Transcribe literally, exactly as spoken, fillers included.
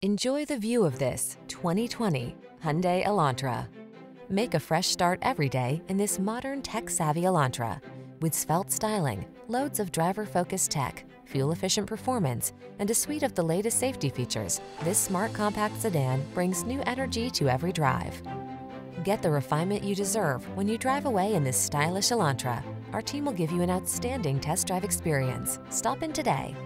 Enjoy the view of this twenty twenty Hyundai Elantra. Make a fresh start every day in this modern tech-savvy Elantra. With svelte styling, loads of driver-focused tech, fuel-efficient performance, and a suite of the latest safety features, this smart compact sedan brings new energy to every drive. Get the refinement you deserve when you drive away in this stylish Elantra. Our team will give you an outstanding test drive experience. Stop in today.